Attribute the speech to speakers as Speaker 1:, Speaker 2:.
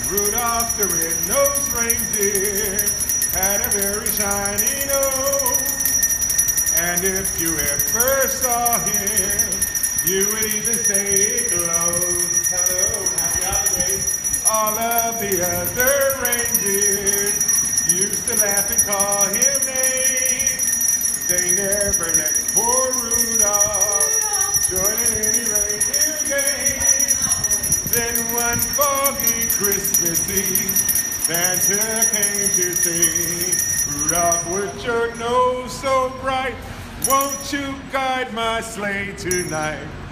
Speaker 1: Rudolph the red-nosed reindeer had a very shiny nose. And if you ever saw him, you would even say it glows. Hello, happy holidays. All of the other reindeers used to laugh and call him names. They never let poor Rudolph join in any reindeer game. Then one foggy Christmas Eve, Santa came to say, Rudolph, with your nose so bright, won't you guide my sleigh tonight?